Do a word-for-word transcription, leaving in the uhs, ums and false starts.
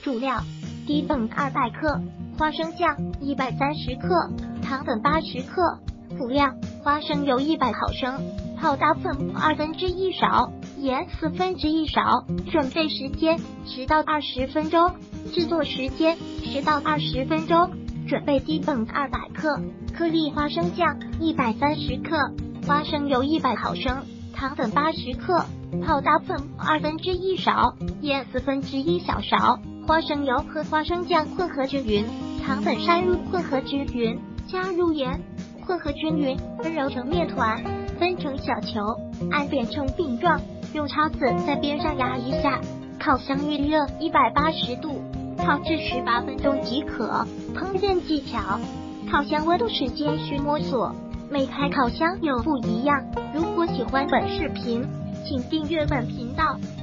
主料：低粉二百克，花生酱一百三十克，糖粉八十克。辅料：花生油一百毫升，泡打粉二分之一勺，盐四分之一勺。准备时间十到二十分钟，制作时间十到二十分钟。准备低粉二百克，颗粒花生酱一百三十克，花生油一百毫升，糖粉八十克，泡打粉二分之一勺，盐四分之一小勺。花生油和花生酱混合均匀，糖粉筛入混合均匀，加入盐，混合均匀，揉成面团，分成小球，按扁成饼状，用叉子在边上压一下。烤箱预热一百八十度，烤至十八分钟即可。烹饪技巧：烤箱温度时间需摸索，每台烤箱有不一样。如果喜欢本视频，请订阅本频道，